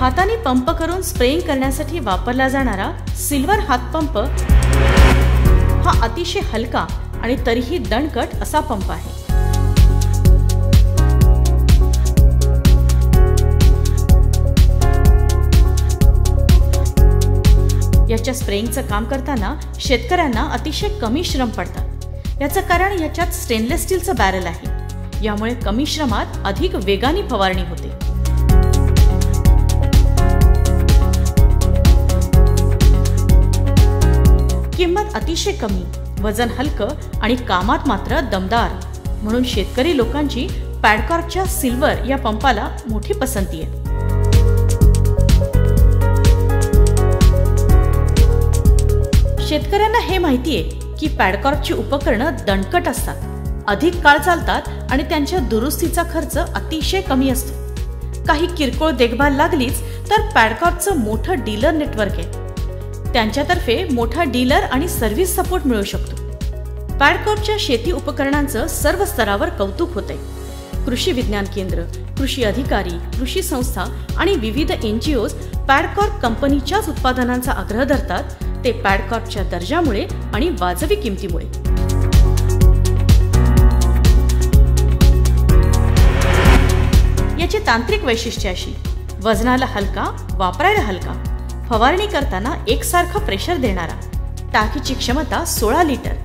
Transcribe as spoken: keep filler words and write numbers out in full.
हाताने पंप करून स्प्रेइंग करण्यासाठी वापरला जाणारा सिल्वर हातपंप हा अतिशय हलका आणि तरीही दणकट असा पंप आहे। याच्या स्प्रेइंगचं काम करताना शेतकऱ्यांना अतिशय कमी श्रम पडतात। याचं कारण याच्यात स्टेनलेस स्टीलचं बॅरल आहे, यामुळे कमी श्रमात अधिक वेगाने फवारणी होते। किंमत अतिशय कमी, वजन हलकं आणि कामात मात्र दमदार, म्हणून शेतकरी लोकांची पॅडकॉर्कच्या सिल्वर या पंपाला मोठी पसंती आहे। शेतकऱ्यांना हे माहिती आहे की पॅडकॉर्कची उपकरणं दणकट असतात, अधिक काळ चालतात आणि त्यांच्या दुरुस्तीचा खर्च अतिशय कमी असतो। काही किरकोळ देखभाल लागलीच तर पॅडकॉर्कचं मोठं डीलर नेटवर्क आहे, त्यांच्यातर्फे मोठा डीलर आणि सर्व्हिस सपोर्ट मिळू शकतो। पॅडकॉर्कच्या शेती उपकरणांचं सर्व स्तरावर कौतुक होतंय। कृषी विज्ञान केंद्र, कृषी अधिकारी, कृषी संस्था आणि विविध एनजीओज पॅडकॉर्क कंपनीच्याच उत्पादनांचा आग्रह धरतात, ते पॅडकॉर्कच्या दर्जामुळे आणि वाजवी किमतीमुळे। याची तांत्रिक वैशिष्ट्ये अशी: वजनाला हलका, वापरायला हलका, फवारणी करताना एकसारखा प्रेशर देणारा, टाकीची क्षमता सोळा लिटर,